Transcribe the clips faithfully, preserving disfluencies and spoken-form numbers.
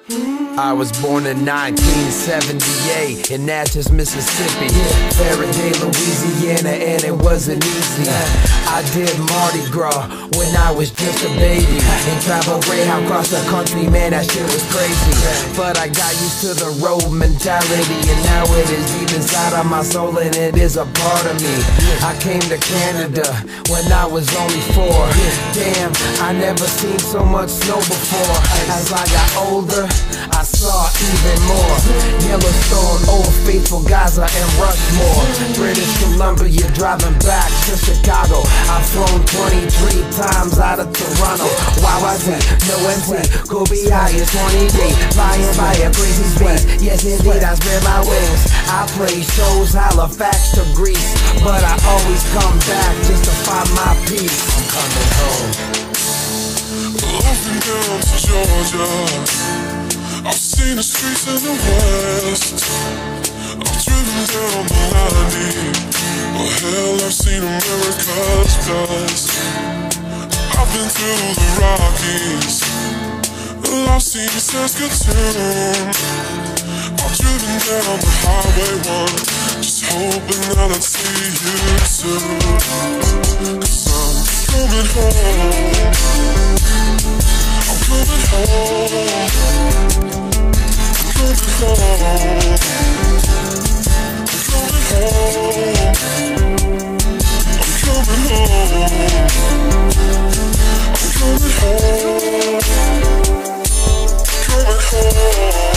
I was born in nineteen seventy-eight in Natchez, Mississippi, Faraday, Louisiana, and it wasn't easy. I did Mardi Gras when I was just a baby and traveled Greyhound across the country, man, that shit was crazy. But I got used to the road mentality, and now it is deep inside of my soul, and it is a part of me. I came to Canada when I was only four. Damn, I never seen so much snow before. As I got older, I saw even more. Yellowstone, Old Faithful, Gaza, and Rushmore. British Columbia, driving back to Chicago. I've flown twenty-three times out of Toronto. Wow, I see, no M C, could be high as twenty-three. Flying by a crazy space, yes indeed, I spread my wings. I play shows, Halifax to Greece, but I always come back just to find my peace. I'm coming home. I've been down to Georgia, I've seen the streets in the west, I've driven down the line. Oh hell, I've seen America's best. I've been through the Rockies, I've seen Saskatoon. I've driven down the highway one, just hoping that I'd see you soon. Cause I'm coming home, I'm coming home, I'm coming home, I'm coming home, I'm coming home, I'm coming home, coming home.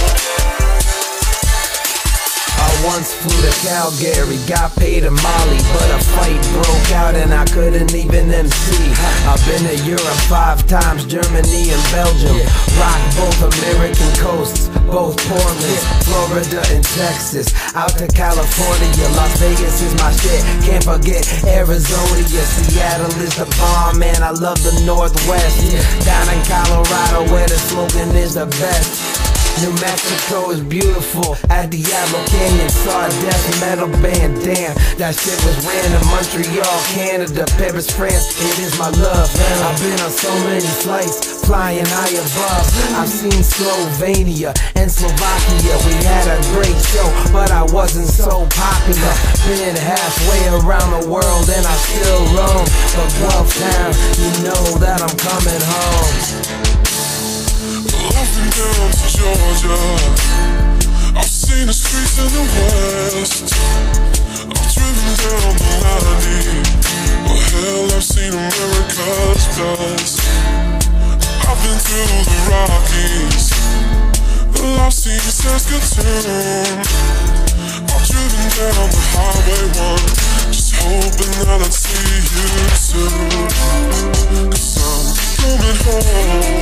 I once flew to Calgary, got paid in Mali, but a fight broke out and I couldn't even M C. I've been to Europe five times, Germany and Belgium. Rock both American coasts, both Portland, Florida and Texas. Out to California, Las Vegas is my shit. Can't forget Arizona, yeah, Seattle is the bomb, man, I love the Northwest. Down in Colorado where the slogan is the best. New Mexico is beautiful, at Diablo Canyon saw a death metal band. Damn, that shit was random. Montreal, Canada, Paris, France, it is my love. I've been on so many flights, flying high above. I've seen Slovenia and Slovakia. We had a great show, but I wasn't so popular. Been halfway around the world and I still roam. But Guelph Town, you know that I'm coming home. I've been down to Georgia, I've seen the streets in the west, I've driven down the line. Oh hell, I've seen America's best. I've been through the Rockies, I've seen Saskatoon. I've driven down the highway one, just hoping that I'd see you soon. Cause I'm coming home,